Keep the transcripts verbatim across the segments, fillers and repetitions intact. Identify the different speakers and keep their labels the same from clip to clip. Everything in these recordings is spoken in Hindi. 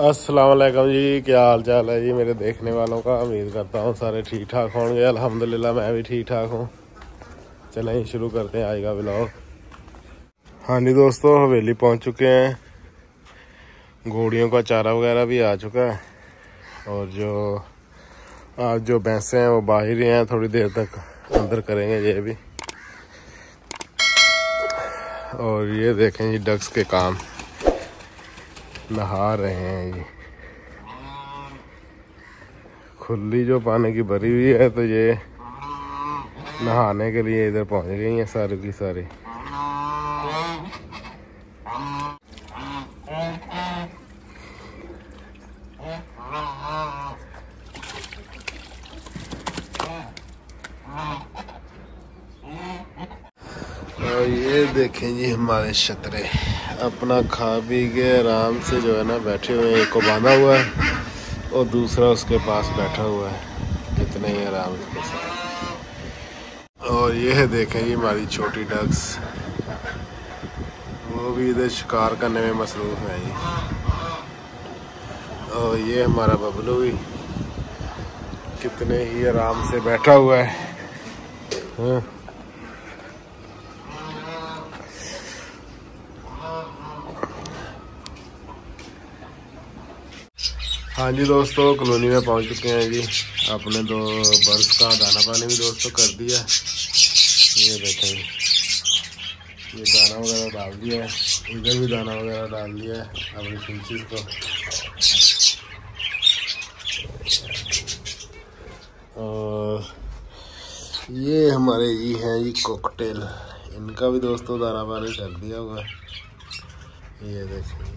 Speaker 1: अस्सलाम वालेकुम जी, क्या हाल चाल है जी मेरे देखने वालों का। उम्मीद करता हूँ सारे ठीक ठाक होंगे। अल्हम्दुलिल्लाह मैं भी ठीक ठाक हूँ। चलें शुरू करते हैं आज का व्लॉग। हाँ जी दोस्तों, हवेली पहुँच चुके हैं। घोड़ियों का चारा वगैरह भी आ चुका है और जो आज जो भैंसे हैं वो बाहर ही हैं, थोड़ी देर तक अंदर करेंगे ये भी। और ये देखें जी डक्स के काम, नहा रहे हैं ये। खुली जो पानी की भरी हुई है तो ये नहाने के लिए इधर पहुंच गई हैं सारी की सारी। और ये देखें जी हमारे छतरे अपना खा पी के आराम से जो है ना बैठे हुए हैं। एक को बांधा हुआ है और दूसरा उसके पास बैठा हुआ है, कितने ही आराम के साथ। और ये है देखें जी हमारी छोटी डक्स, वो भी इधर शिकार करने में मसरूफ है जी। और ये हमारा बबलू भी कितने ही आराम से बैठा हुआ है। हाँ। हाँ जी दोस्तों, कॉलोनी में पहुंच चुके हैं जी। आपने दो बर्ड्स का दाना पानी भी दोस्तों कर दिया। ये देखें ये दाना वगैरह डाल दिया है, इधर भी दाना वगैरह डाल दिया है अपनी फिंचीज को। और ये हमारे ये हैं जी कॉकटेल, इनका भी दोस्तों दाना पानी कर दिया हुआ है। ये देखें।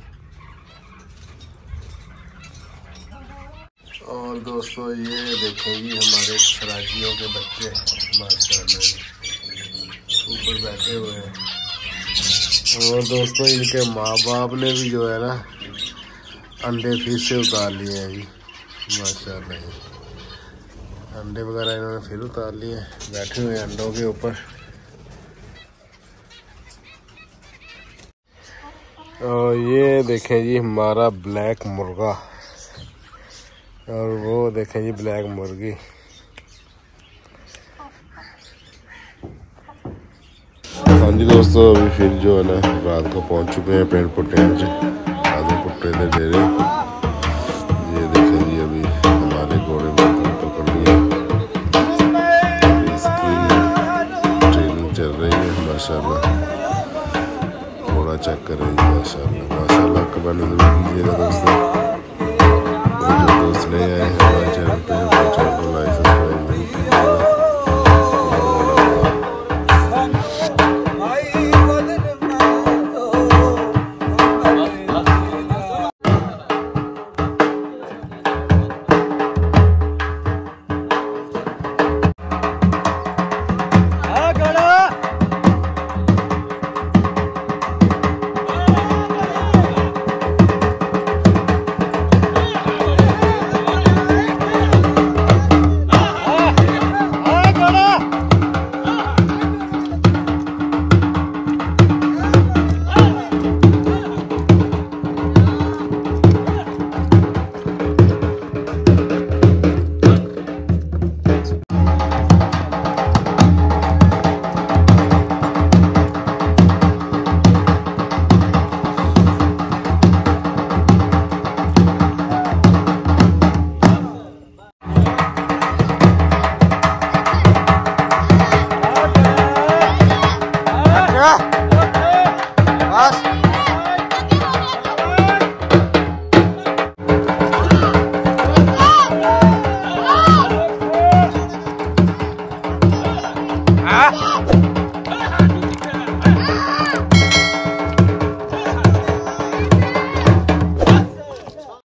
Speaker 1: और दोस्तों ये देखें जी हमारे सराजियों के बच्चे माशाल्लाह ऊपर बैठे हुए हैं। और दोस्तों इनके माँ बाप ने भी जो है ना अंडे फिर से उतार लिए हैं जी माशाल्लाह। अंडे वगैरह इन्होंने फिर उतार लिए, बैठे हुए अंडों के ऊपर। और ये देखें जी हमारा ब्लैक मुर्गा, और वो देखें जी ब्लैक मुर्गी। हाँ जी दोस्तों, अभी फिर जो है ना रात को पहुंच चुके हैं पेड़ पुट्टे आधे पुट्टे दे दे रहे। ये देखें जी अभी हमारे घोड़े में पकड़ लिए, इसकी ट्रेनिंग चल रही है माशाल्लाह। घोड़ा चेक करें जी माशाल्लाह माशाल्लाह। कब नहीं कीजिएगा दोस्तों, दोस्त नए आए हैं हमारे चैनल पे, हमारे चैनल को लाइक सब्सक्राइब नहीं कीजिएगा। Ah!